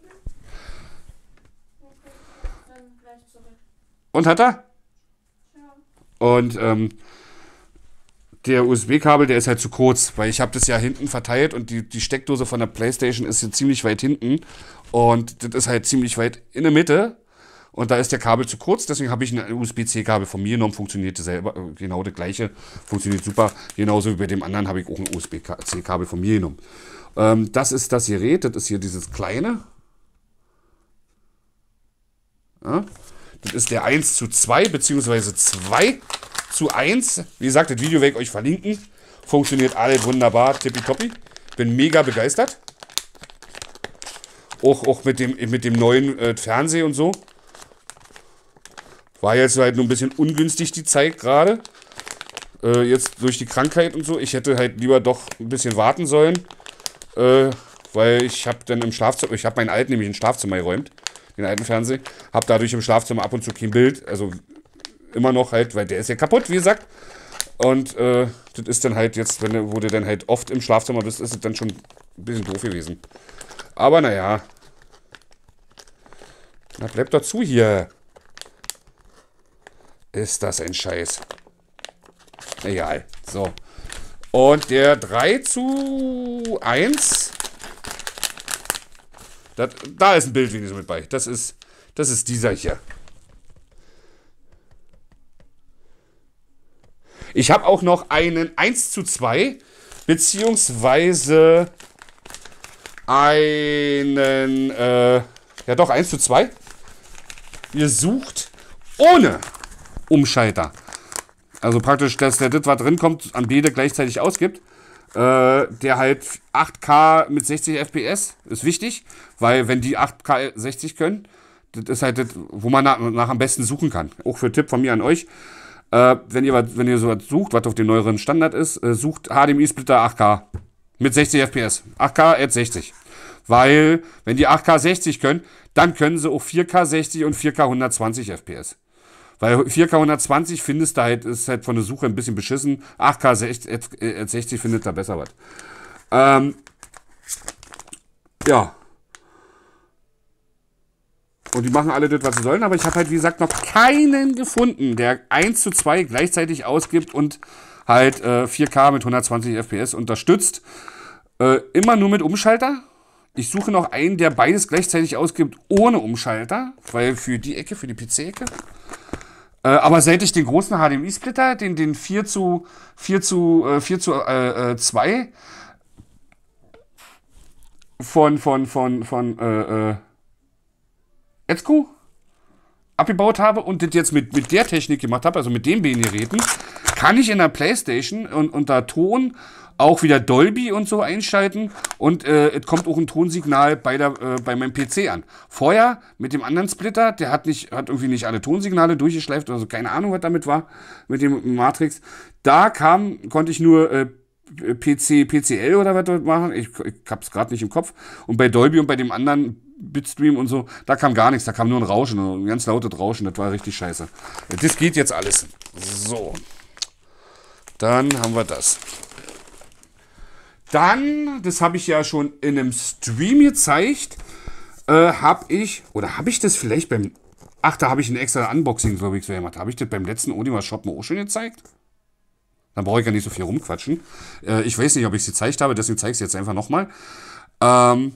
Okay, dann gleich zurück. Und hat er? Ja. Und der USB-Kabel, der ist halt zu kurz, weil ich habe das ja hinten verteilt und die Steckdose von der PlayStation ist hier ziemlich weit hinten und das ist halt ziemlich weit in der Mitte und da ist der Kabel zu kurz, deswegen habe ich ein USB-C-Kabel von mir genommen, funktioniert selber, genau das gleiche, funktioniert super, genauso wie bei dem anderen habe ich auch ein USB-C-Kabel von mir genommen. Das ist das Gerät, das ist hier dieses kleine. Ja, das ist der 1:2 beziehungsweise 2:1. Wie gesagt, das Video werde ich euch verlinken. Funktioniert alles wunderbar, tippitoppi. Bin mega begeistert. Auch mit dem neuen Fernseher und so. War jetzt halt nur ein bisschen ungünstig die Zeit gerade. Jetzt durch die Krankheit und so. Ich hätte halt lieber doch ein bisschen warten sollen. Weil ich habe dann im Schlafzimmer, ich habe meinen alten nämlich ins Schlafzimmer geräumt. Den alten Fernseher. Habe dadurch im Schlafzimmer ab und zu kein Bild. Also immer noch halt, weil der ist ja kaputt, wie gesagt. Und das ist dann halt jetzt, wo du dann halt oft im Schlafzimmer bist, ist es dann schon ein bisschen doof gewesen. Aber naja. Na, bleib doch zu hier. Ist das ein Scheiß. Egal. So. Und der 3:1. Da ist ein Bild wenigstens mit bei. Das ist dieser hier. Ich habe auch noch einen 1:2, beziehungsweise einen, ja doch, 1:2 gesucht, ohne Umschalter. Also praktisch, dass der das, was drin kommt, an beide gleichzeitig ausgibt. Der halt 8K mit 60 FPS, ist wichtig, weil wenn die 8K 60 können, das ist halt das, wo man nach am besten suchen kann. Auch für Tipp von mir an euch. Wenn ihr sowas sucht, was auf dem neueren Standard ist, sucht HDMI-Splitter 8K mit 60 FPS. 8K at 60. Weil, wenn die 8K 60 können, dann können sie auch 4K 60 und 4K 120 FPS. Weil 4K 120 findest du halt, ist halt von der Suche ein bisschen beschissen. 8K 60 findet da besser was. Ja. Und die machen alle das, was sie sollen, aber ich habe halt, wie gesagt, noch keinen gefunden, der 1:2 gleichzeitig ausgibt und halt 4K mit 120 FPS unterstützt. Immer nur mit Umschalter. Ich suche noch einen, der beides gleichzeitig ausgibt, ohne Umschalter, weil für die Ecke, für die PC-Ecke. Aber seit ich den großen HDMI-Splitter, den 4:2 von Etzko abgebaut habe und das jetzt mit der Technik gemacht habe, also mit den beiden Geräten, kann ich in der PlayStation und unter Ton auch wieder Dolby und so einschalten und es kommt auch ein Tonsignal bei meinem PC an. Vorher mit dem anderen Splitter, der hat irgendwie nicht alle Tonsignale durchgeschleift, also keine Ahnung, was damit war, mit dem Matrix. Da konnte ich nur PCL oder was dort machen, ich hab's gerade nicht im Kopf. Und bei Dolby und bei dem anderen Bitstream und so, da kam gar nichts, da kam nur ein Rauschen, ein ganz lautes Rauschen, das war richtig scheiße. Das geht jetzt alles. So. Dann haben wir das. Dann, das habe ich ja schon in einem Stream gezeigt, habe ich das vielleicht beim, da habe ich ein extra Unboxing, glaube ich, so gemacht. Habe ich das beim letzten Ohnima Shop auch schon gezeigt? Dann brauche ich ja nicht so viel rumquatschen. Ich weiß nicht, ob ich es gezeigt habe, deswegen zeige ich es jetzt einfach nochmal. Habe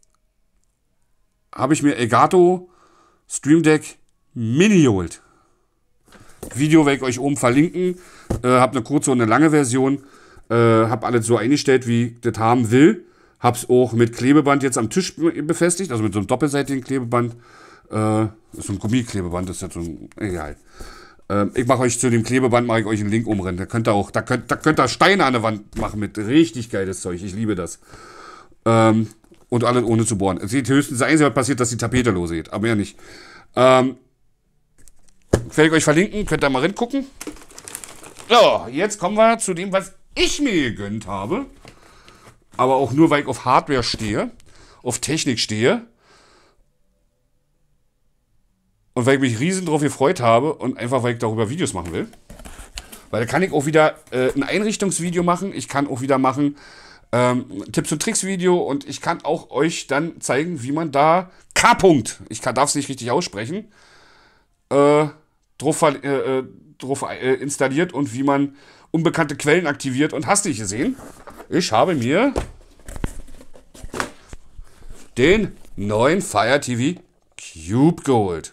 ich mir Elgato Stream Deck Mini geholt. Video werde ich euch oben verlinken. Habe eine kurze und eine lange Version. Habe alles so eingestellt, wie ich das haben will. Habe es auch mit Klebeband jetzt am Tisch befestigt, also mit so einem doppelseitigen Klebeband. Das ist so ein Gummiklebeband, das ist jetzt so ein, egal. Ich mache euch zu dem Klebeband, mache ich euch einen Link umrennen. Da könnt ihr Steine an der Wand machen mit richtig geiles Zeug. Ich liebe das. Und alles ohne zu bohren. Es sieht höchstens das Einzige, was passiert, dass die Tapete lose geht, aber mehr nicht. Werde ich euch verlinken, könnt ihr mal reingucken. So, jetzt kommen wir zu dem, was ich mir gegönnt habe. Aber auch nur, weil ich auf Hardware stehe, auf Technik stehe. Und weil ich mich riesen drauf gefreut habe und einfach, weil ich darüber Videos machen will. Weil da kann ich auch wieder ein Einrichtungsvideo machen. Ich kann auch wieder machen Tipps und Tricks Video. Und ich kann auch euch dann zeigen, wie man da K-Punkt, ich darf es nicht richtig aussprechen, drauf installiert und wie man unbekannte Quellen aktiviert. Und hast du gesehen? Ich habe mir den neuen Fire TV Cube geholt.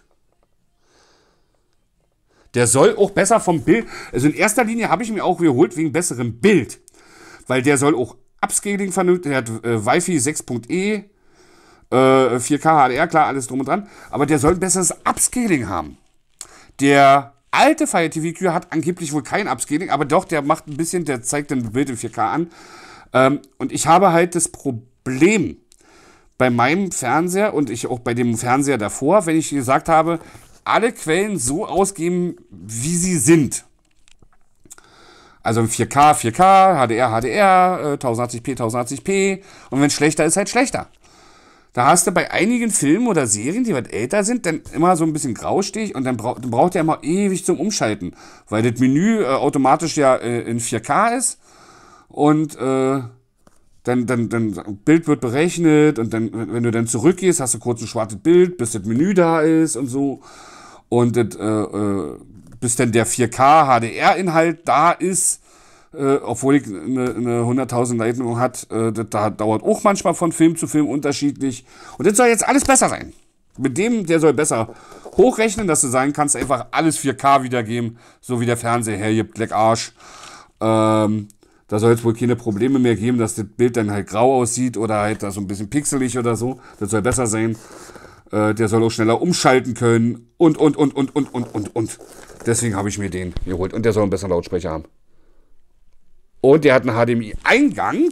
Der soll auch besser vom Bild, also in erster Linie habe ich mir auch geholt wegen besserem Bild, weil der soll auch Upscaling vernünftig, der hat Wi-Fi 6.E, 4K HDR, klar, alles drum und dran, aber der soll ein besseres Upscaling haben. Der alte Fire TV Cube hat angeblich wohl kein Upscaling, aber doch, der macht ein bisschen, der zeigt dann ein Bild in 4K an. Und ich habe halt das Problem bei meinem Fernseher und ich auch bei dem Fernseher davor, wenn ich gesagt habe, alle Quellen so ausgeben, wie sie sind. Also 4K, 4K, HDR, HDR, 1080p, 1080p. Und wenn es schlechter ist, halt schlechter. Da hast du bei einigen Filmen oder Serien, die was älter sind, dann immer so ein bisschen graustich und dann braucht der immer ewig zum Umschalten. Weil das Menü automatisch ja in 4K ist. Und dann Bild wird berechnet und dann, wenn du dann zurückgehst, hast du kurz ein schwarzes Bild, bis das Menü da ist und so. Und bis dann der 4K HDR-Inhalt da ist, obwohl ich eine 100.000 Leitung hat, das dauert auch manchmal von Film zu Film unterschiedlich. Und das soll jetzt alles besser sein. Mit dem, der soll besser hochrechnen, dass du sagen kannst, einfach alles 4K wiedergeben, so wie der Fernseher hergibt, leck Arsch. Da soll es wohl keine Probleme mehr geben, dass das Bild dann halt grau aussieht oder halt da so ein bisschen pixelig oder so. Das soll besser sein. Der soll auch schneller umschalten können und. Deswegen habe ich mir den geholt. Und der soll einen besseren Lautsprecher haben. Und der hat einen HDMI-Eingang.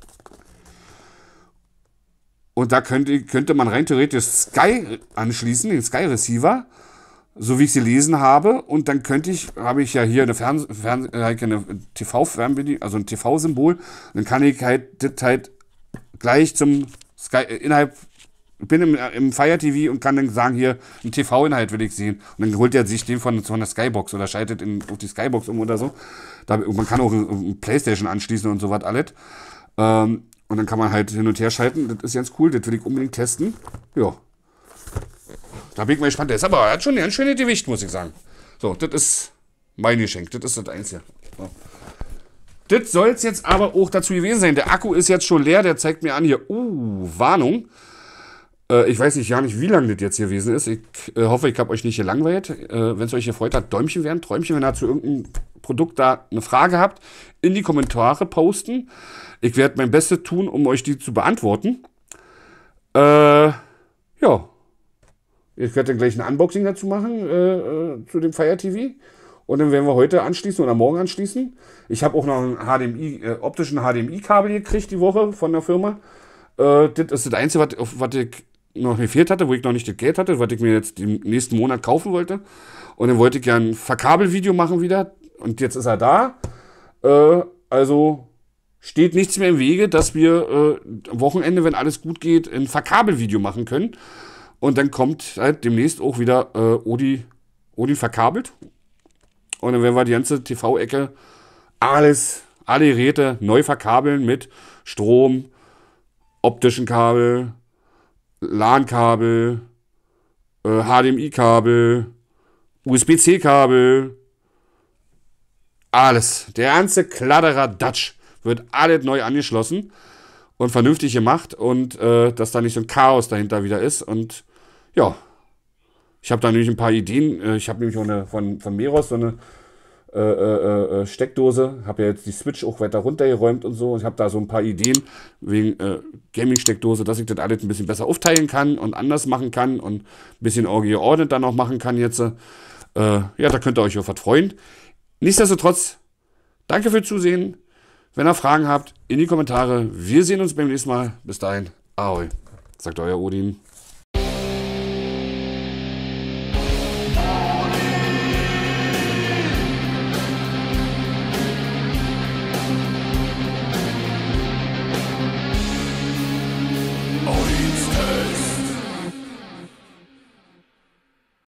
Und da könnte man rein theoretisch Sky anschließen, den Sky-Receiver, so wie ich sie gelesen habe. Und dann habe ich ja hier eine TV-Fernbedienung, also ein TV-Symbol. Dann kann ich halt das halt gleich zum Sky ich bin im Fire TV und kann dann sagen, hier, einen TV-Inhalt will ich sehen. Und dann holt er sich den von der Skybox oder schaltet auf die Skybox um oder so. Man kann auch eine Playstation anschließen und so was alles. Und dann kann man halt hin und her schalten. Das ist ganz cool, das will ich unbedingt testen. Ja. Da bin ich mal gespannt. Er hat schon ein schönes Gewicht, muss ich sagen. So, das ist mein Geschenk. Das ist das Einzige. So. Das soll es jetzt aber auch dazu gewesen sein. Der Akku ist jetzt schon leer. Der zeigt mir an hier, Warnung. Ich weiß nicht, wie lange das jetzt gewesen ist. Ich hoffe, ich habe euch nicht gelangweilt. Wenn es euch gefreut hat, Däumchen werden, Träumchen, wenn ihr zu irgendeinem Produkt da eine Frage habt, in die Kommentare posten. Ich werde mein Bestes tun, um euch die zu beantworten. Ja. Ich werde dann gleich ein Unboxing dazu machen, zu dem Fire TV. Und dann werden wir heute anschließen oder morgen anschließen. Ich habe auch noch einen optischen HDMI-Kabel gekriegt die Woche von der Firma. Das ist das Einzige, was ich noch gefehlt hatte, wo ich noch nicht das Geld hatte, was ich mir jetzt im nächsten Monat kaufen wollte. Und dann wollte ich gerne ein Verkabelvideo machen wieder. Und jetzt ist er da. Also steht nichts mehr im Wege, dass wir am Wochenende, wenn alles gut geht, ein Verkabelvideo machen können. Und dann kommt halt demnächst auch wieder Odin verkabelt. Und dann werden wir die ganze TV-Ecke, alle Geräte neu verkabeln mit Strom, optischen Kabel, LAN-Kabel, HDMI-Kabel, USB-C-Kabel, alles, der ganze Kladderadatsch wird alles neu angeschlossen und vernünftig gemacht und dass da nicht so ein Chaos dahinter wieder ist. Und ja, ich habe da nämlich ein paar Ideen. Ich habe nämlich auch von Meros so eine Steckdose. Habe ja jetzt die Switch auch weiter runtergeräumt und so. Ich habe da so ein paar Ideen wegen Gaming-Steckdose, dass ich das alles ein bisschen besser aufteilen kann und anders machen kann und ein bisschen geordnet dann auch machen kann jetzt. Ja, da könnt ihr euch auf was freuen. Nichtsdestotrotz, danke fürs Zusehen. Wenn ihr Fragen habt, in die Kommentare. Wir sehen uns beim nächsten Mal. Bis dahin, ahoi, sagt euer Odin.